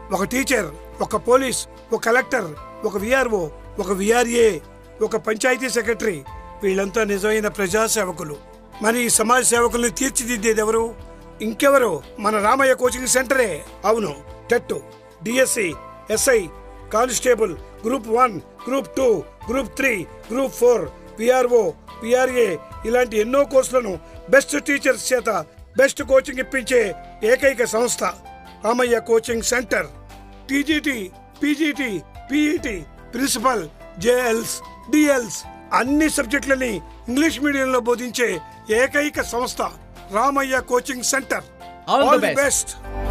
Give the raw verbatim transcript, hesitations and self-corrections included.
ఒక టీచర్, ఒక పోలీస్, ఒక కలెక్టర్, ఒక విఆర్ఓ, ఒక విఆర్ఏ, ఒక పంచాయతీ సెక్రటరీ, వీళ్ళంతా నిజమైన ప్రజా సేవకులు. మరి ఈ సమాజ సేవకుల్ని తీర్చిదిద్దేది ఎవరు? ఇంకెవరు? మన రామయ్య కోచింగ్ సెంటరే. అవును, TET, DSC, SI, constable, group one, group two, group three, group four, VRO, VRA ఇలాంటి ఎన్నో కోర్సులను బెస్ట్ టీచర్స్ చేత బెస్ట్ కోచింగ్ ఇప్పించే ఏకైక సంస్థ Ramayya coaching center. TGT, PGT, PET, principal, JLs, DLs అన్ని సబ్జెక్టులని ఇంగ్లీష్ మీడియంలో బోధించే ఏకైక సంస్థ Ramayya coaching center. All the best.